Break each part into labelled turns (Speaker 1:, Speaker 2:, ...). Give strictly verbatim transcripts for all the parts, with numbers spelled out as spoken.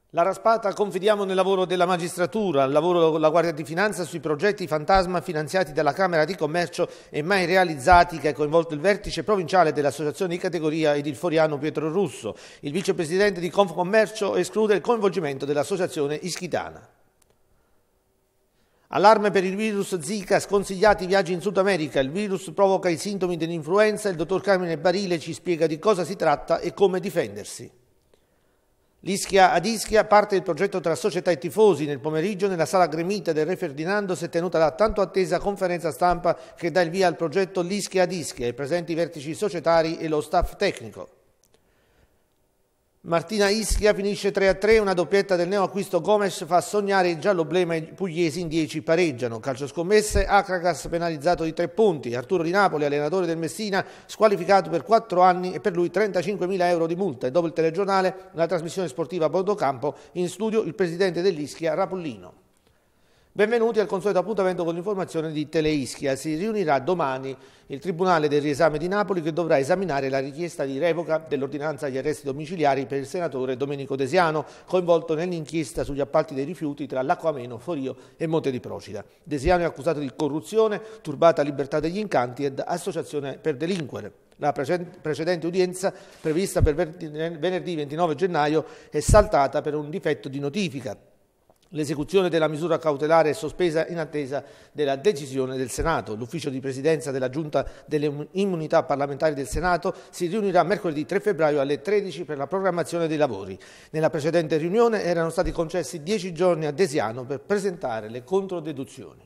Speaker 1: La Raspata confidiamo nel lavoro della magistratura, al lavoro della Guardia di Finanza sui progetti fantasma finanziati dalla Camera di Commercio e mai realizzati, che ha coinvolto il vertice provinciale dell'associazione di categoria ed il foriano Pietro Russo. Il vicepresidente di Confcommercio esclude il coinvolgimento dell'associazione ischitana. Allarme per il virus Zika, sconsigliati i viaggi in Sud America. Il virus provoca i sintomi dell'influenza. Il dottor Carmine Barile ci spiega di cosa si tratta e come difendersi. L'Ischia ad Ischia parte il progetto tra società e tifosi. Nel pomeriggio nella sala gremita del Re Ferdinando si è tenuta la tanto attesa conferenza stampa che dà il via al progetto L'Ischia ad Ischia e presenti i vertici societari e lo staff tecnico. Martina Ischia finisce tre a tre, una doppietta del neoacquisto Gomes fa sognare il giallo-blema, i pugliesi in dieci pareggiano. Calcio scommesse, Acragas penalizzato di tre punti, Arturo Di Napoli, allenatore del Messina, squalificato per quattro anni e per lui trentacinquemila euro di multa. E dopo il telegiornale, la trasmissione sportiva a Bordocampo, in studio il presidente dell'Ischia, Rapollino. Benvenuti al consueto appuntamento con l'informazione di Teleischia. Si riunirà domani il Tribunale del riesame di Napoli che dovrà esaminare la richiesta di revoca dell'ordinanza agli arresti domiciliari per il senatore Domenico Desiano, coinvolto nell'inchiesta sugli appalti dei rifiuti tra Lacquameno, Forio e Monte di Procida. Desiano è accusato di corruzione, turbata libertà degli incanti ed associazione per delinquere. La precedente udienza, prevista per venerdì ventinove gennaio, è saltata per un difetto di notifica. L'esecuzione della misura cautelare è sospesa in attesa della decisione del Senato. L'ufficio di presidenza della Giunta delle immunità parlamentari del Senato si riunirà mercoledì tre febbraio alle tredici per la programmazione dei lavori. Nella precedente riunione erano stati concessi dieci giorni a Desiano per presentare le controdeduzioni.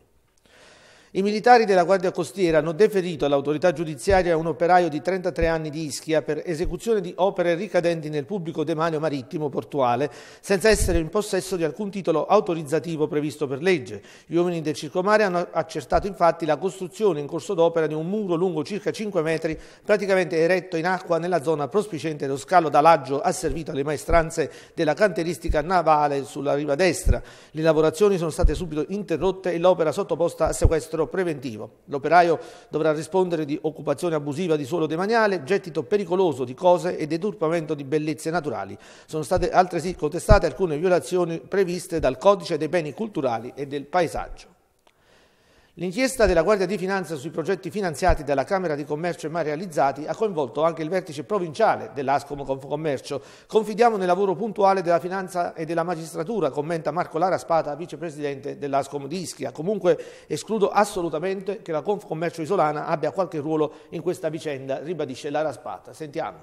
Speaker 1: I militari della Guardia Costiera hanno deferito all'autorità giudiziaria un operaio di trentatré anni di Ischia per esecuzione di opere ricadenti nel pubblico demanio marittimo portuale senza essere in possesso di alcun titolo autorizzativo previsto per legge. Gli uomini del Circomare hanno accertato infatti la costruzione in corso d'opera di un muro lungo circa cinque metri praticamente eretto in acqua nella zona prospiciente dello scalo d'alaggio asservito alle maestranze della cantieristica navale sulla riva destra. Le lavorazioni sono state subito interrotte e l'opera sottoposta a sequestro preventivo. L'operaio dovrà rispondere di occupazione abusiva di suolo demaniale, gettito pericoloso di cose e deturpamento di bellezze naturali. Sono state altresì contestate alcune violazioni previste dal Codice dei beni culturali e del paesaggio. L'inchiesta della Guardia di Finanza sui progetti finanziati dalla Camera di Commercio e mai realizzati ha coinvolto anche il vertice provinciale dell'Ascom Confcommercio. Confidiamo nel lavoro puntuale della finanza e della magistratura, commenta Marco La Raspata, vicepresidente dell'Ascom di Ischia. Comunque escludo assolutamente che la Confcommercio isolana abbia qualche ruolo in questa vicenda, ribadisce La Raspata. Sentiamo.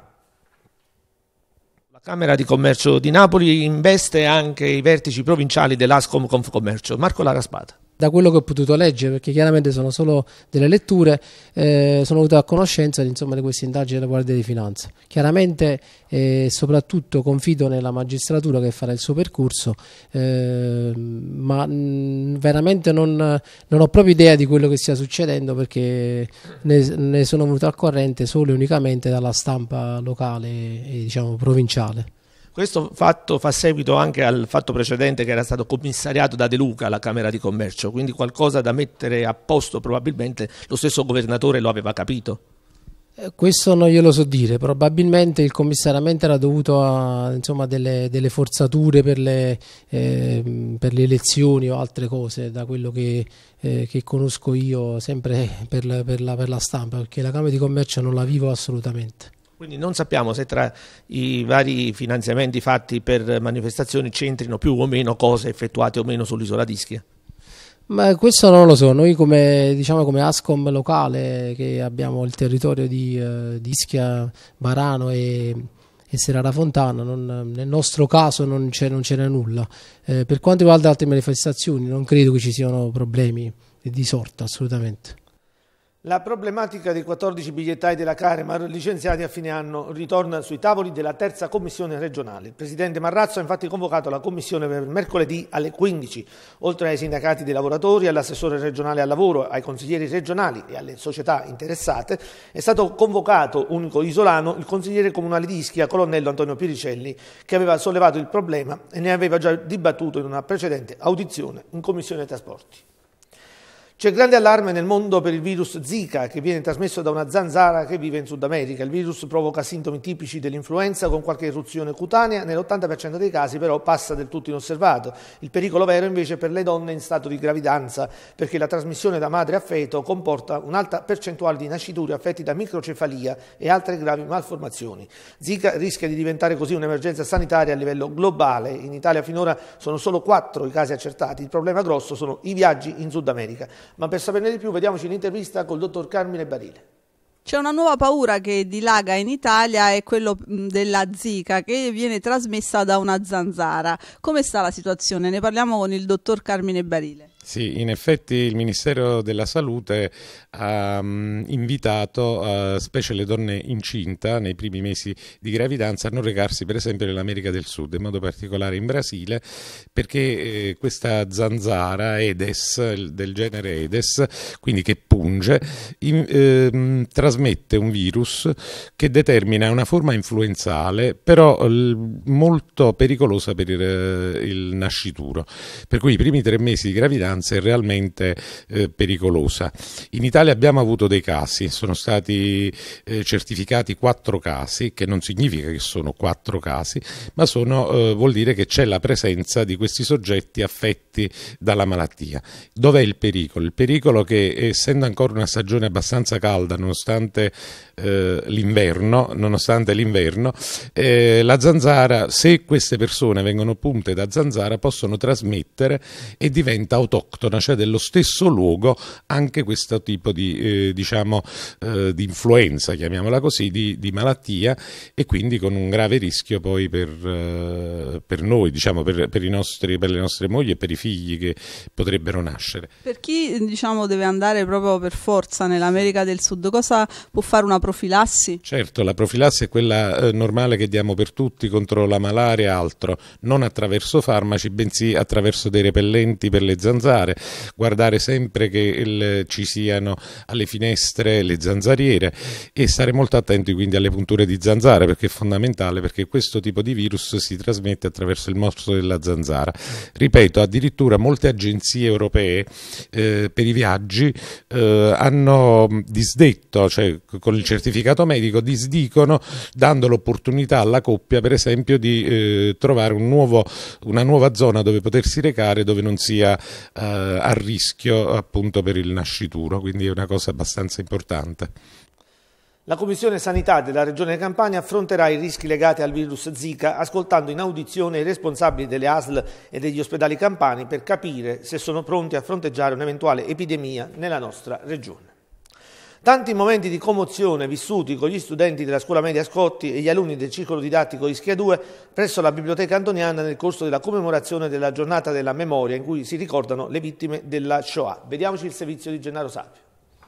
Speaker 2: La Camera di Commercio di Napoli investe anche i vertici provinciali dell'Ascom Confcommercio. Marco La Raspata.
Speaker 3: Da quello che ho potuto leggere, perché chiaramente sono solo delle letture, eh, sono venuto a conoscenza insomma, di queste indagini della Guardia di Finanza. Chiaramente eh, soprattutto confido nella magistratura che farà il suo percorso, eh, ma mh, veramente non, non ho proprio idea di quello che stia succedendo, perché ne, ne sono venuto al corrente solo e unicamente dalla stampa locale e diciamo provinciale.
Speaker 2: Questo fatto fa seguito anche al fatto precedente che era stato commissariato da De Luca alla Camera di Commercio, quindi qualcosa da mettere a posto, probabilmente lo stesso governatore lo aveva capito.
Speaker 3: Questo non glielo so dire, probabilmente il commissariamento era dovuto a insomma, delle, delle forzature per le, eh, per le elezioni o altre cose, da quello che, eh, che conosco io sempre per la, per, la, per la stampa, perché la Camera di Commercio non la vivo assolutamente.
Speaker 2: Quindi non sappiamo se tra i vari finanziamenti fatti per manifestazioni c'entrino più o meno cose effettuate o meno sull'isola di Ischia.
Speaker 3: Ma questo non lo so, noi come, diciamo, come Ascom locale che abbiamo il territorio di, uh, di Ischia, Varano e, e Serrara Fontana, non, nel nostro caso non c'è nulla. Eh, per quanto riguarda altre manifestazioni non credo che ci siano problemi di sorta assolutamente.
Speaker 1: La problematica dei quattordici bigliettai della Caremar licenziati a fine anno ritorna sui tavoli della terza commissione regionale. Il presidente Marrazzo ha infatti convocato la commissione per mercoledì alle quindici. Oltre ai sindacati dei lavoratori, all'assessore regionale al lavoro, ai consiglieri regionali e alle società interessate, è stato convocato, unico isolano, il consigliere comunale di Ischia, colonnello Antonio Piricelli, che aveva sollevato il problema e ne aveva già dibattuto in una precedente audizione in commissione trasporti. C'è grande allarme nel mondo per il virus Zika, che viene trasmesso da una zanzara che vive in Sud America. Il virus provoca sintomi tipici dell'influenza con qualche eruzione cutanea, nell'ottanta per cento dei casi però passa del tutto inosservato. Il pericolo vero invece per le donne in stato di gravidanza, perché la trasmissione da madre a feto comporta un'alta percentuale di nascituri affetti da microcefalia e altre gravi malformazioni. Zika rischia di diventare così un'emergenza sanitaria a livello globale. In Italia finora sono solo quattro i casi accertati. Il problema grosso sono i viaggi in Sud America. Ma per saperne di più vediamoci l'intervista col dottor Carmine Barile.
Speaker 4: C'è una nuova paura che dilaga in Italia, è quello della Zika, che viene trasmessa da una zanzara. Come sta la situazione? Ne parliamo con il dottor Carmine Barile.
Speaker 5: Sì, in effetti il Ministero della Salute ha um, invitato uh, specie le donne incinta nei primi mesi di gravidanza a non recarsi per esempio nell'America del Sud, in modo particolare in Brasile, perché eh, questa zanzara Aedes, del genere Aedes, quindi che punge, in, eh, trasmette un virus che determina una forma influenzale, però l- molto pericolosa per il, il nascituro, per cui i primi tre mesi di gravidanza è realmente eh, pericolosa. In Italia abbiamo avuto dei casi, sono stati eh, certificati quattro casi, che non significa che sono quattro casi, ma sono, eh, vuol dire che c'è la presenza di questi soggetti affetti dalla malattia. Dov'è il pericolo? Il pericolo che, essendo ancora una stagione abbastanza calda, nonostante eh, l'inverno, nonostante l'inverno eh, la zanzara, se queste persone vengono punte da zanzara, possono trasmettere e diventa autoctona, cioè dello stesso luogo, anche questo tipo di eh, diciamo eh, di influenza, chiamiamola così, di, di malattia, e quindi con un grave rischio poi per, eh, per noi, diciamo per, per, i nostri, per le nostre mogli e per i figli che potrebbero nascere.
Speaker 4: Per chi diciamo deve andare proprio per forza nell'America del Sud, cosa può fare una profilassi?
Speaker 5: Certo, la profilassi è quella eh, normale che diamo per tutti contro la malaria e altro, non attraverso farmaci, bensì attraverso dei repellenti per le zanzare, guardare sempre che il, ci siano alle finestre le zanzariere e stare molto attenti quindi alle punture di zanzara, perché è fondamentale, perché questo tipo di virus si trasmette attraverso il morso della zanzara. Ripeto, addirittura molte agenzie europee eh, per i viaggi eh, hanno disdetto, cioè con il certificato medico disdicono, dando l'opportunità alla coppia per esempio di eh, trovare un nuovo, una nuova zona dove potersi recare, dove non sia eh, a rischio appunto per il nascituro, quindi è una cosa abbastanza importante.
Speaker 1: La Commissione Sanità della Regione Campania affronterà i rischi legati al virus Zika, ascoltando in audizione i responsabili delle A S L e degli ospedali campani per capire se sono pronti a fronteggiare un'eventuale epidemia nella nostra regione. Tanti momenti di commozione vissuti con gli studenti della scuola media Scotti e gli alunni del ciclo didattico Ischia due presso la Biblioteca Antoniana nel corso della commemorazione della giornata della memoria in cui si ricordano le vittime della Shoah. Vediamoci il servizio di Gennaro Sapio.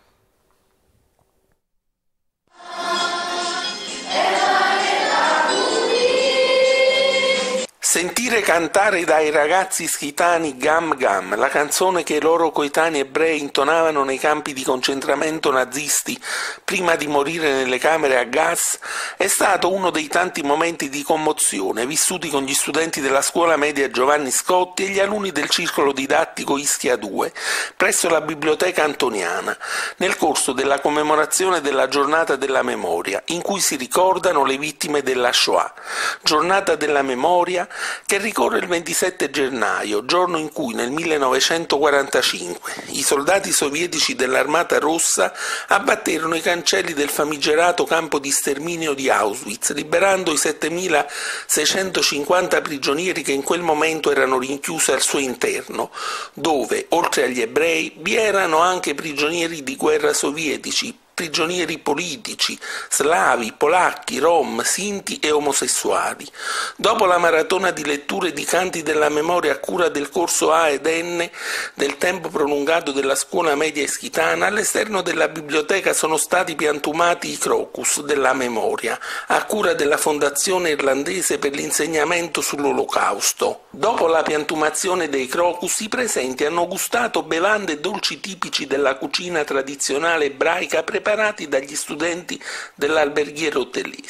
Speaker 6: Sentire cantare dai ragazzi ischitani Gam Gam, la canzone che i loro coetanei ebrei intonavano nei campi di concentramento nazisti prima di morire nelle camere a gas, è stato uno dei tanti momenti di commozione vissuti con gli studenti della scuola media Giovanni Scotti e gli alunni del circolo didattico Ischia due, presso la Biblioteca Antoniana, nel corso della commemorazione della giornata della memoria, in cui si ricordano le vittime della Shoah. Giornata della memoria che ricorre il ventisette gennaio, giorno in cui nel millenovecentoquarantacinque i soldati sovietici dell'Armata Rossa abbatterono i cancelli del famigerato campo di sterminio di Auschwitz, liberando i settemislaseicentocinquanta prigionieri che in quel momento erano rinchiusi al suo interno, dove, oltre agli ebrei, vi erano anche prigionieri di guerra sovietici, prigionieri politici, slavi, polacchi, rom, sinti e omosessuali. Dopo la maratona di letture e di canti della memoria a cura del corso A ed N del tempo prolungato della scuola media ischitana, all'esterno della biblioteca sono stati piantumati i crocus della memoria, a cura della Fondazione Irlandese per l'insegnamento sull'Olocausto. Dopo la piantumazione dei crocus, i presenti hanno gustato bevande e dolci tipici della cucina tradizionale ebraica preparati dagli studenti dell'alberghiero Tellese.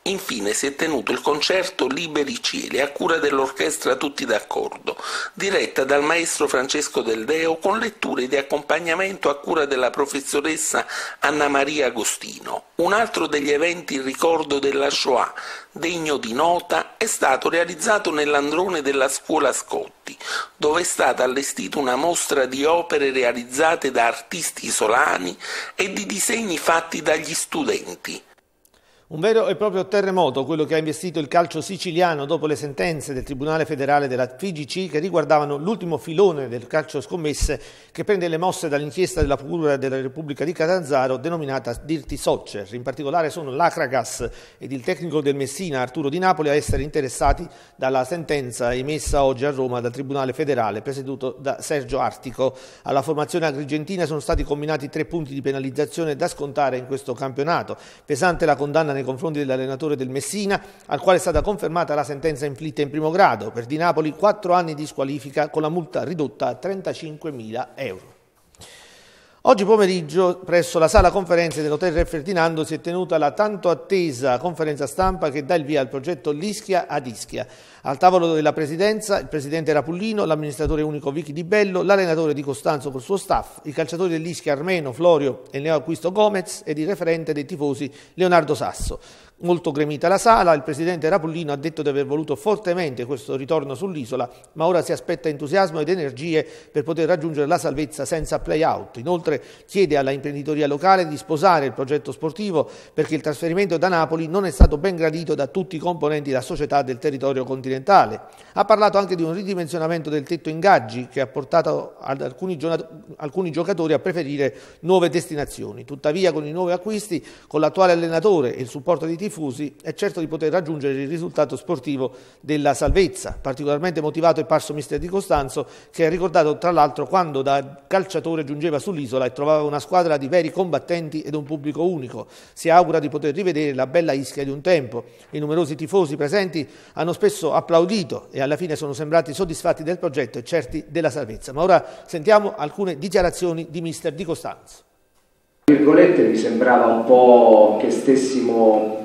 Speaker 6: Infine si è tenuto il concerto Liberi Cieli a cura dell'orchestra Tutti d'accordo, diretta dal maestro Francesco Del Deo con letture di accompagnamento a cura della professoressa Anna Maria Agostino. Un altro degli eventi in ricordo della Shoah, degno di nota, è stato realizzato nell'androne della scuola Scotti, dove è stata allestita una mostra di opere realizzate da artisti isolani e di disegni fatti dagli studenti.
Speaker 1: Un vero e proprio terremoto, quello che ha investito il calcio siciliano dopo le sentenze del Tribunale federale della F I G C che riguardavano l'ultimo filone del calcio scommesse che prende le mosse dall'inchiesta della Procura della Repubblica di Catanzaro denominata Dirty Soccer. In particolare sono l'Acragas ed il tecnico del Messina, Arturo Di Napoli, a essere interessati dalla sentenza emessa oggi a Roma dal Tribunale federale presieduto da Sergio Artico. Alla formazione agrigentina sono stati combinati tre punti di penalizzazione da scontare in questo campionato. Pesante la condanna nei confronti dell'allenatore del Messina, al quale è stata confermata la sentenza inflitta in primo grado. Per Di Napoli quattro anni di squalifica con la multa ridotta a trentacinquemila euro. Oggi pomeriggio presso la sala conferenze dell'Hotel Re Ferdinando si è tenuta la tanto attesa conferenza stampa che dà il via al progetto L'Ischia ad Ischia. Al tavolo della presidenza il presidente Rapullino, l'amministratore unico Vichi Di Bello, l'allenatore Di Costanzo col suo staff, i calciatori dell'Ischia Armeno, Florio e il neoacquisto Gomez ed il referente dei tifosi Leonardo Sasso. Molto gremita la sala, il presidente Rapullino ha detto di aver voluto fortemente questo ritorno sull'isola, ma ora si aspetta entusiasmo ed energie per poter raggiungere la salvezza senza play-out. Inoltre chiede alla imprenditoria locale di sposare il progetto sportivo perché il trasferimento da Napoli non è stato ben gradito da tutti i componenti della società del territorio continentale. Ha parlato anche di un ridimensionamento del tetto ingaggi che ha portato ad alcuni, gio- alcuni giocatori a preferire nuove destinazioni. Tuttavia con i nuovi acquisti, con l'attuale allenatore e il supporto dei tifosi, Tifosi, è certo di poter raggiungere il risultato sportivo della salvezza. Particolarmente motivato è parso mister Di Costanzo, che ha ricordato tra l'altro quando da calciatore giungeva sull'isola e trovava una squadra di veri combattenti ed un pubblico unico. Si augura di poter rivedere la bella Ischia di un tempo. I numerosi tifosi presenti hanno spesso applaudito e alla fine sono sembrati soddisfatti del progetto e certi della salvezza. Ma ora sentiamo alcune dichiarazioni di mister Di Costanzo.
Speaker 7: Virgolette, mi sembrava un po' che stessimo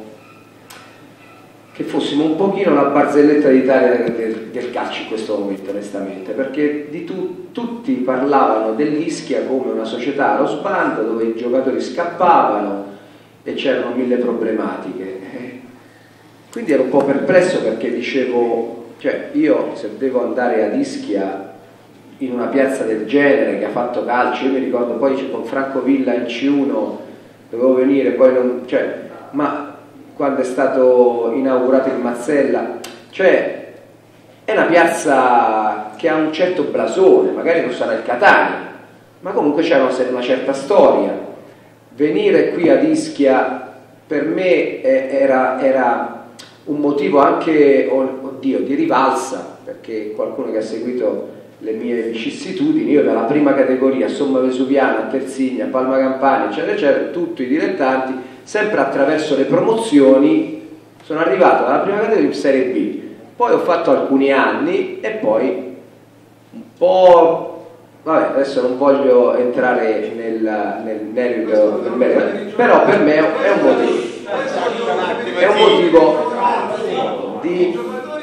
Speaker 7: che fossimo un pochino la barzelletta d'Italia del, del calcio in questo momento, onestamente, perché di tu, tutti parlavano dell'Ischia come una società allo sbando dove i giocatori scappavano e c'erano mille problematiche. Quindi ero un po' perplesso perché dicevo, cioè io se devo andare ad Ischia in una piazza del genere che ha fatto calcio, io mi ricordo poi con Franco Villa in C uno dovevo venire, poi non, cioè, ma quando è stato inaugurato il Mazzella, cioè è una piazza che ha un certo blasone, magari non sarà il Catania, ma comunque c'è una, una certa storia. Venire qui ad Ischia per me era, era un motivo anche, oddio, di rivalsa, perché qualcuno che ha seguito le mie vicissitudini, io dalla prima categoria, Somma Vesuviana, Terzigna, Palma Campania, eccetera, eccetera, tutti i dilettanti, sempre attraverso le promozioni, sono arrivato dalla prima categoria in Serie B, poi ho fatto alcuni anni e poi un po', vabbè, adesso non voglio entrare nel, nel merito, nel merito, però per me è un motivo, è un motivo di...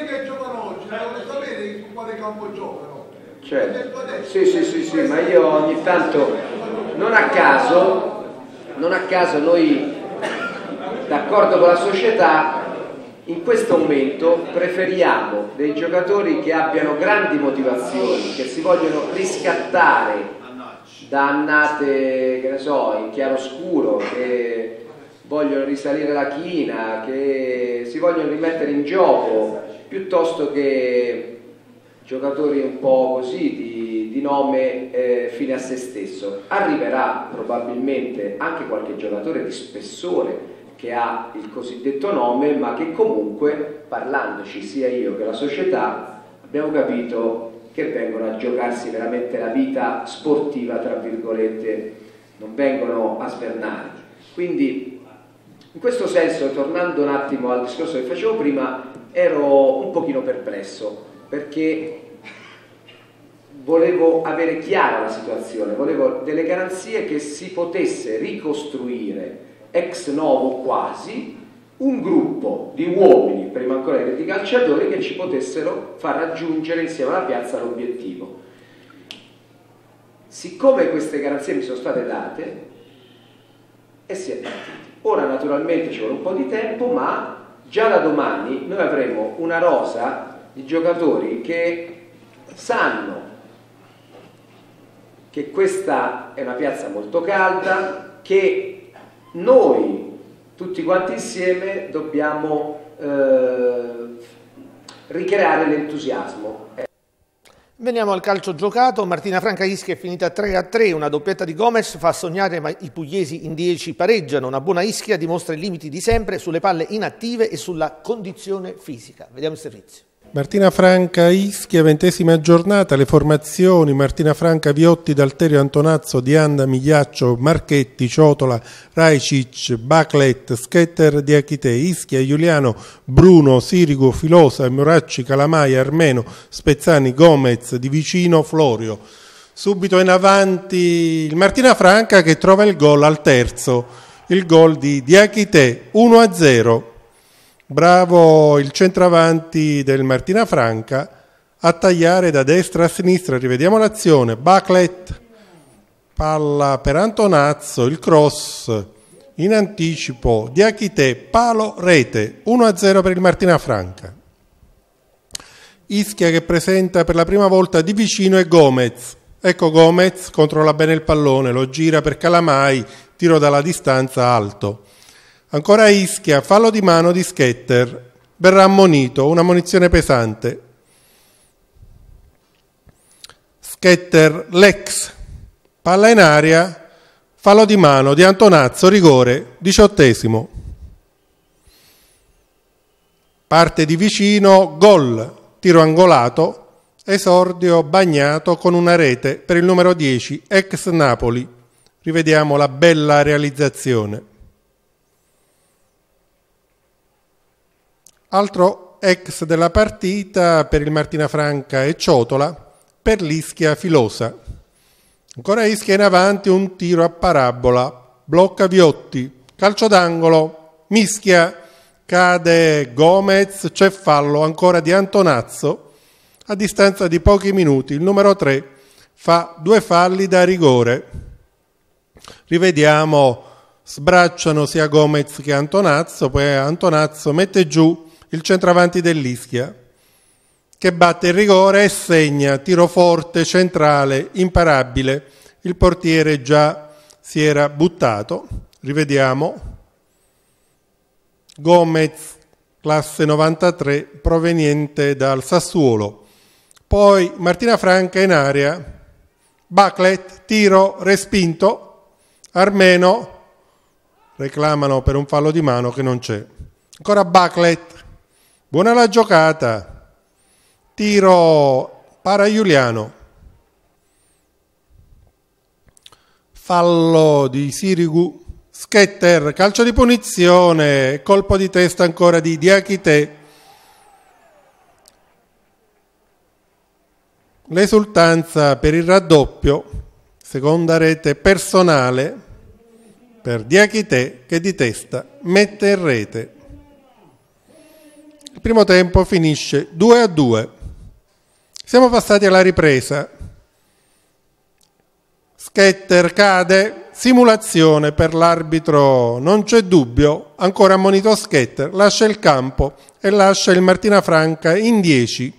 Speaker 7: Cioè, sì, sì, sì, sì, ma io ogni tanto, non a caso, non a caso noi, d'accordo con la società, in questo momento preferiamo dei giocatori che abbiano grandi motivazioni, che si vogliono riscattare da annate, che ne so, in chiaroscuro, che vogliono risalire la china, che si vogliono rimettere in gioco, piuttosto che giocatori un po' così di, di nome eh, fine a se stesso. Arriverà probabilmente anche qualche giocatore di spessore che ha il cosiddetto nome, ma che comunque, parlandoci sia io che la società, abbiamo capito che vengono a giocarsi veramente la vita sportiva, tra virgolette, non vengono a svernare. Quindi in questo senso, tornando un attimo al discorso che facevo prima, ero un pochino perplesso perché volevo avere chiara la situazione, volevo delle garanzie che si potesse ricostruire ex novo quasi un gruppo di uomini, prima ancora che di calciatori, che ci potessero far raggiungere insieme alla piazza l'obiettivo. Siccome queste garanzie mi sono state date, e si è partiti. Ora naturalmente ci vuole un po' di tempo, ma già da domani noi avremo una rosa di giocatori che sanno che questa è una piazza molto calda, che noi tutti quanti insieme dobbiamo eh, ricreare l'entusiasmo.
Speaker 1: Veniamo al calcio giocato. Martina Franca Ischia è finita tre a tre, una doppietta di Gomes fa sognare, ma i pugliesi in dieci pareggiano. Una buona Ischia dimostra i limiti di sempre sulle palle inattive e sulla condizione fisica. Vediamo il servizio.
Speaker 8: Martina Franca Ischia, ventesima giornata, le formazioni: Martina Franca Viotti, D'Alterio Antonazzo, Dianda Migliaccio, Marchetti, Ciotola, Rajcic, Baclet, Schetter, Diachite. Ischia: Giuliano, Bruno, Sirigu, Filosa, Moracci, Calamai, Armeno, Spezzani, Gomez, Di Vicino, Florio. Subito in avanti il Martina Franca che trova il gol al terzo, il gol di Diachite, uno a zero. Bravo il centravanti del Martina Franca a tagliare da destra a sinistra. Rivediamo l'azione: Baclet, palla per Antonazzo, il cross in anticipo, Diachite, palo, rete, uno a zero per il Martina Franca. Ischia che presenta per la prima volta Di Vicino e Gomez. Ecco Gomez, controlla bene il pallone, lo gira per Calamai, tiro dalla distanza alto. Ancora Ischia, fallo di mano di Schetter, verrà ammonito, una munizione pesante. Schetter, l'ex, palla in aria, fallo di mano di Antonazzo, rigore, diciottesimo. Parte Di Vicino, gol, tiro angolato, esordio bagnato con una rete per il numero dieci, ex Napoli. Rivediamo la bella realizzazione. Altro ex della partita per il Martina Franca e Ciotola, per l'Ischia Filosa. Ancora Ischia in avanti, un tiro a parabola, blocca Viotti, calcio d'angolo, mischia, cade Gomez, c'è fallo ancora di Antonazzo. A distanza di pochi minuti il numero tre fa due falli da rigore. Rivediamo, sbracciano sia Gomez che Antonazzo, poi Antonazzo mette giù il centravanti dell'Ischia che batte il rigore e segna, tiro forte, centrale, imparabile. Il portiere già si era buttato. Rivediamo. Gomez, classe novantatré, proveniente dal Sassuolo. Poi Martina Franca in area. Baclet, tiro, respinto. Armeno, reclamano per un fallo di mano che non c'è. Ancora Baclet. Buona la giocata, tiro para Giuliano, fallo di Sirigu, Schetter, calcio di punizione, colpo di testa ancora di Diachite. L'esultanza per il raddoppio, seconda rete personale per Diachite che di testa mette in rete. Il primo tempo finisce due a due. Siamo passati alla ripresa. Schetter cade, simulazione per l'arbitro, non c'è dubbio, ancora ammonito Schetter, lascia il campo e lascia il Martina Franca in dieci.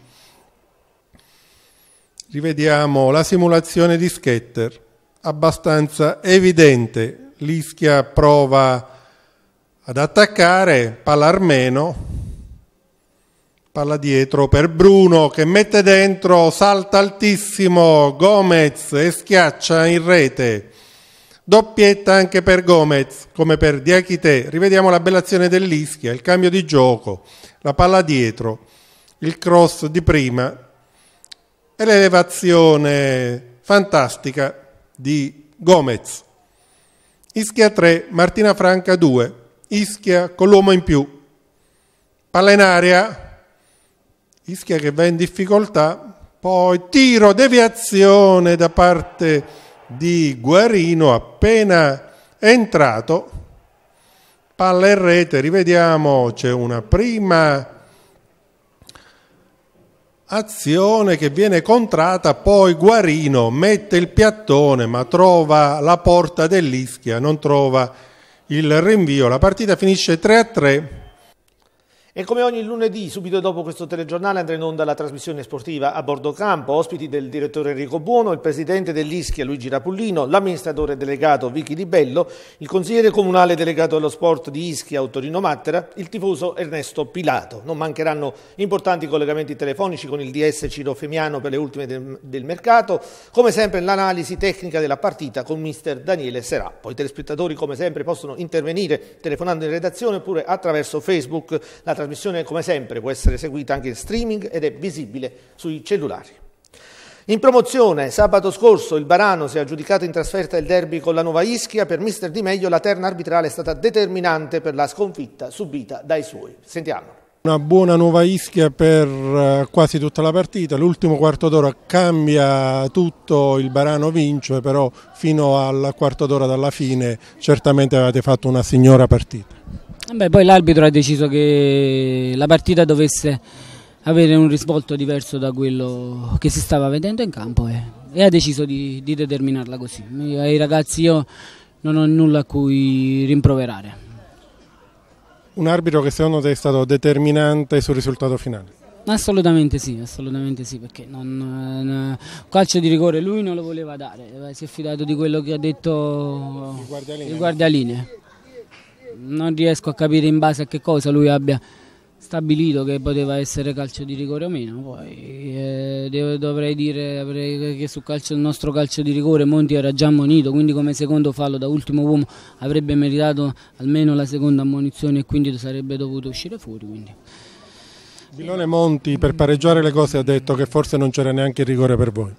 Speaker 8: Rivediamo la simulazione di Schetter, abbastanza evidente. L'Ischia prova ad attaccare, palla Armeno. Palla dietro per Bruno che mette dentro, salta altissimo Gomez e schiaccia in rete. Doppietta anche per Gomez, come per Diachite. Rivediamo la bella azione dell'Ischia, il cambio di gioco, la palla dietro, il cross di prima e l'elevazione fantastica di Gomez. Ischia tre, Martina Franca due. Ischia con l'uomo in più. Palla in aria. Ischia che va in difficoltà, poi tiro, deviazione da parte di Guarino appena entrato, palla e rete, rivediamo, c'è una prima azione che viene contratta, poi Guarino mette il piattone ma trova la porta dell'Ischia, non trova il rinvio, la partita finisce tre a tre.
Speaker 1: E come ogni lunedì, subito dopo questo telegiornale, andrà in onda la trasmissione sportiva A Bordo Campo, ospiti del direttore Enrico Buono, il presidente dell'Ischia Luigi Rapullino, l'amministratore delegato Vicky Di Bello, il consigliere comunale delegato allo sport di Ischia Ottorino Mattera, il tifoso Ernesto Pilato. Non mancheranno importanti collegamenti telefonici con il D S Ciro Femiano per le ultime del, del mercato, come sempre l'analisi tecnica della partita con mister Daniele Serà. Poi i telespettatori come sempre possono intervenire telefonando in redazione oppure attraverso Facebook. La La trasmissione, come sempre, può essere seguita anche in streaming ed è visibile sui cellulari. In promozione, sabato scorso il Barano si è aggiudicato in trasferta il derby con la Nuova Ischia. Per mister Di Meglio la terna arbitrale è stata determinante per la sconfitta subita dai suoi. Sentiamo.
Speaker 8: Una buona Nuova Ischia per quasi tutta la partita, l'ultimo quarto d'ora cambia tutto, il Barano vince, però fino al quarto d'ora dalla fine certamente avete fatto una signora partita.
Speaker 9: Beh, poi l'arbitro ha deciso che la partita dovesse avere un risvolto diverso da quello che si stava vedendo in campo e, e ha deciso di, di determinarla così. Ai ragazzi io non ho nulla a cui rimproverare.
Speaker 8: Un arbitro che secondo te è stato determinante sul risultato finale?
Speaker 9: Assolutamente sì, assolutamente sì, perché non, eh, calcio di rigore lui non lo voleva dare, si è fidato di quello che ha detto il guardialinee. Il guardialinee. Non riesco a capire in base a che cosa lui abbia stabilito che poteva essere calcio di rigore o meno. Poi eh, dovrei dire avrei, che su calcio, il nostro calcio di rigore Monti era già ammonito, quindi come secondo fallo da ultimo uomo avrebbe meritato almeno la seconda ammonizione e quindi sarebbe dovuto uscire fuori. Quindi.
Speaker 8: Bilone Monti per pareggiare le cose ha detto che forse non c'era neanche il rigore per voi.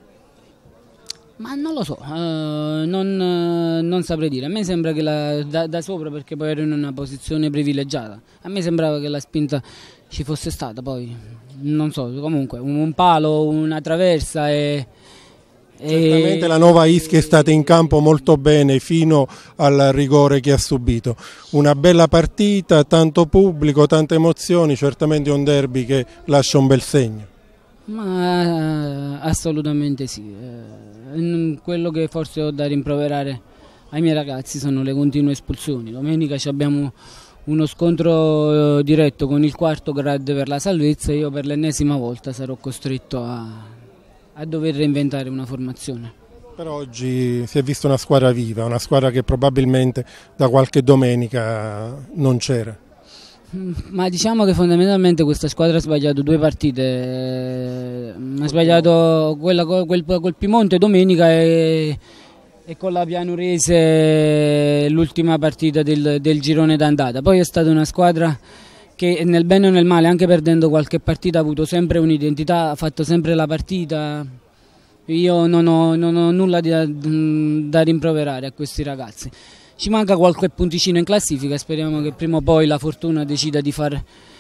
Speaker 9: Ma non lo so, uh, non, uh, non saprei dire, a me sembra che la, da, da sopra, perché poi ero in una posizione privilegiata, a me sembrava che la spinta ci fosse stata, poi non so, comunque un, un palo, una traversa e...
Speaker 8: Certamente e... la Nuova Ischia è stata in campo molto bene fino al rigore che ha subito, una bella partita, tanto pubblico, tante emozioni, certamente un derby che lascia un bel segno.
Speaker 9: Ma assolutamente sì, eh, quello che forse ho da rimproverare ai miei ragazzi sono le continue espulsioni. Domenica abbiamo uno scontro eh, diretto con il quarto grado per la salvezza e io per l'ennesima volta sarò costretto a, a dover reinventare una formazione.
Speaker 8: Per oggi si è vista una squadra viva, una squadra che probabilmente da qualche domenica non c'era.
Speaker 9: Ma diciamo che fondamentalmente questa squadra ha sbagliato due partite, ha sbagliato quella col, col Piemonte domenica e, e con la Pianurese l'ultima partita del, del girone d'andata. Poi è stata una squadra che nel bene o nel male, anche perdendo qualche partita, ha avuto sempre un'identità, ha fatto sempre la partita. Io non ho, non ho nulla da, da rimproverare a questi ragazzi. Ci manca qualche punticino in classifica, speriamo che prima o poi la fortuna decida di far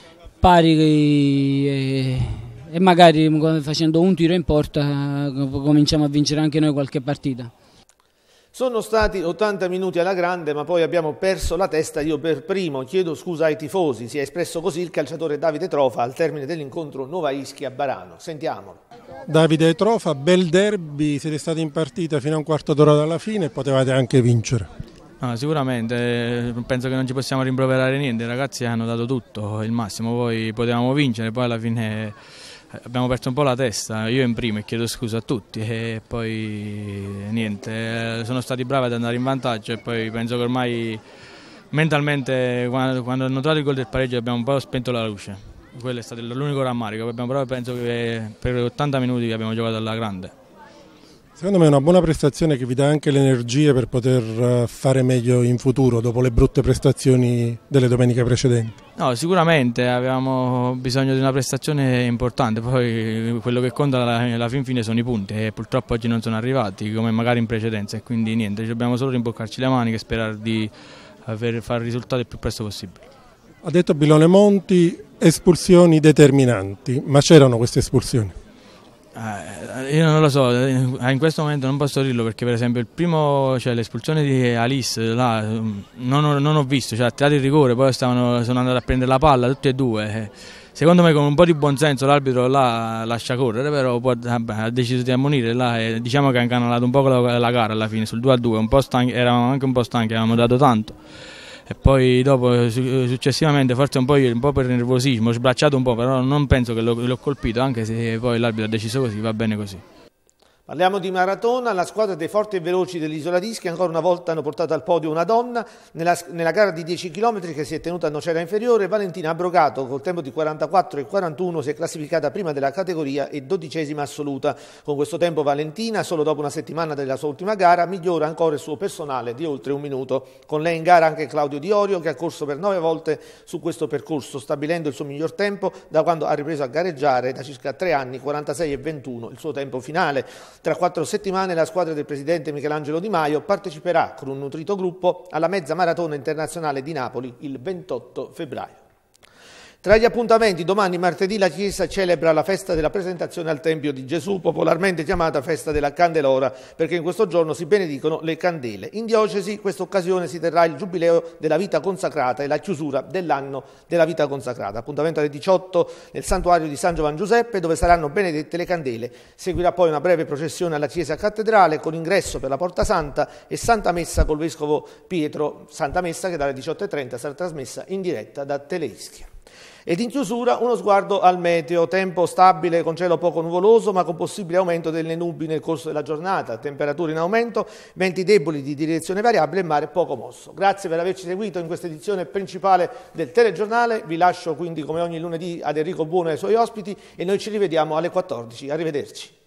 Speaker 9: pari e, e magari facendo un tiro in porta cominciamo a vincere anche noi qualche partita.
Speaker 1: Sono stati ottanta minuti alla grande, ma poi abbiamo perso la testa. Io per primo chiedo scusa ai tifosi. Si è espresso così il calciatore Davide Trofa al termine dell'incontro Nuova Ischia-Barano. Sentiamolo.
Speaker 8: Davide Trofa, bel derby, siete stati in partita fino a un quarto d'ora dalla fine e potevate anche vincere.
Speaker 10: No, sicuramente, penso che non ci possiamo rimproverare niente, i ragazzi hanno dato tutto, il massimo, poi potevamo vincere, poi alla fine abbiamo perso un po' la testa, io in primo e chiedo scusa a tutti e poi niente, sono stati bravi ad andare in vantaggio e poi penso che ormai mentalmente quando, quando hanno trovato il gol del pareggio abbiamo un po' spento la luce, quello è stato l'unico rammarico, però penso che per ottanta minuti abbiamo giocato alla grande.
Speaker 8: Secondo me è una buona prestazione che vi dà anche le energie per poter fare meglio in futuro dopo le brutte prestazioni delle domeniche precedenti.
Speaker 10: No, sicuramente avevamo bisogno di una prestazione importante, poi quello che conta alla fin fine sono i punti e purtroppo oggi non sono arrivati come magari in precedenza e quindi niente, dobbiamo solo rimboccarci le maniche e sperare di aver, fare il risultato il più presto possibile.
Speaker 8: Ha detto Bilone Monti, espulsioni determinanti, ma c'erano queste espulsioni?
Speaker 10: Eh, io non lo so, in questo momento non posso dirlo perché per esempio il primo, cioè l'espulsione di Alice, là, non ho, non ho visto, cioè ha tirato il rigore, poi stavano, sono andati a prendere la palla tutti e due. Secondo me con un po' di buonsenso l'arbitro là lascia correre, però poi, vabbè, ha deciso di ammonire là e diciamo che ha incanalato un po' la, la gara alla fine sul due a due, un po' stanchi, eravamo anche un po' stanchi, avevamo dato tanto. E poi dopo successivamente forse un po', io, un po' per nervosismo, ho sbracciato un po', però non penso che l'ho colpito, anche se poi l'arbitro ha deciso così, va bene così.
Speaker 1: Parliamo di maratona, la squadra dei forti e veloci dell'Isola d'Ischia ancora una volta hanno portato al podio una donna. Nella, nella gara di dieci chilometri che si è tenuta a Nocera Inferiore, Valentina Abrogato col tempo di quarantaquattro e quarantuno si è classificata prima della categoria e dodicesima assoluta. Con questo tempo Valentina, solo dopo una settimana della sua ultima gara, migliora ancora il suo personale di oltre un minuto. Con lei in gara anche Claudio Diorio che ha corso per nove volte su questo percorso, stabilendo il suo miglior tempo da quando ha ripreso a gareggiare da circa tre anni, quarantasei e ventuno, il suo tempo finale. Tra quattro settimane la squadra del presidente Michelangelo Di Maio parteciperà con un nutrito gruppo alla mezza maratona internazionale di Napoli il ventotto febbraio. Tra gli appuntamenti, domani martedì la Chiesa celebra la festa della presentazione al Tempio di Gesù, popolarmente chiamata festa della Candelora, perché in questo giorno si benedicono le candele. In diocesi, questa occasione si terrà il Giubileo della vita consacrata e la chiusura dell'anno della vita consacrata. Appuntamento alle diciotto nel santuario di San Giovan Giuseppe, dove saranno benedette le candele. Seguirà poi una breve processione alla Chiesa Cattedrale con ingresso per la Porta Santa e Santa Messa col Vescovo Pietro. Santa Messa che dalle diciotto e trenta sarà trasmessa in diretta da Teleischia. Ed in chiusura uno sguardo al meteo, tempo stabile con cielo poco nuvoloso ma con possibile aumento delle nubi nel corso della giornata, temperature in aumento, venti deboli di direzione variabile e mare poco mosso. Grazie per averci seguito in questa edizione principale del telegiornale, vi lascio quindi come ogni lunedì ad Enrico Buono e ai suoi ospiti e noi ci rivediamo alle quattordici, arrivederci.